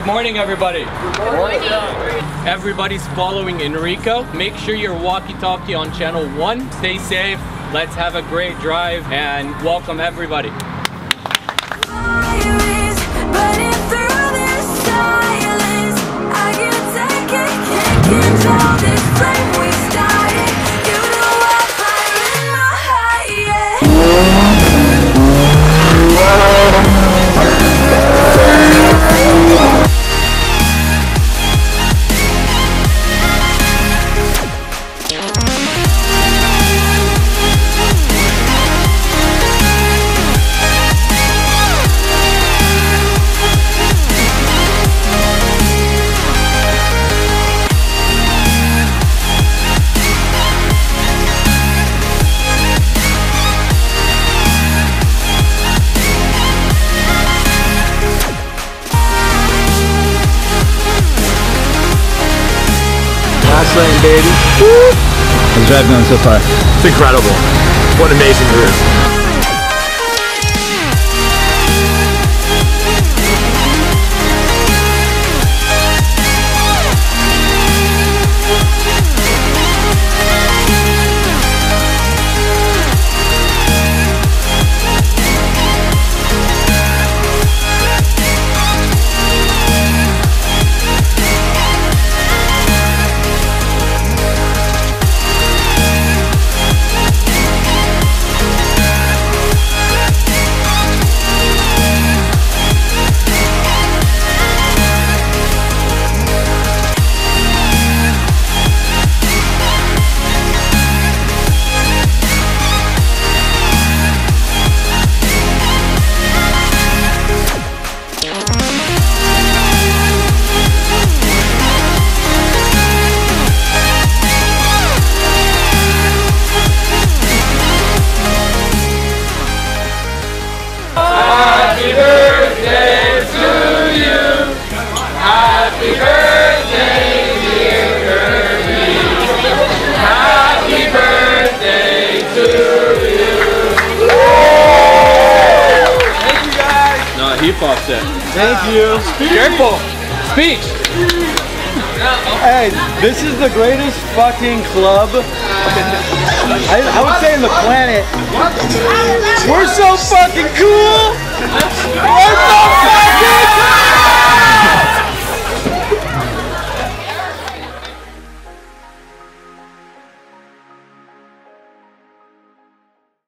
Good morning, everybody. Good morning. Everybody's following Enrico. Make sure you're walkie-talkie on channel 1. Stay safe. Let's have a great drive and welcome everybody. Last lane, baby. Woo! How's drive going so far? It's incredible. What amazing route. Happy birthday to you. Happy birthday, dear Kirby. Happy birthday to you. Thank you guys. No, he pops it. Thank you. Careful. Speech. Hey, this is the greatest fucking club I would say in the planet. We're so fucking cool. We're so fucking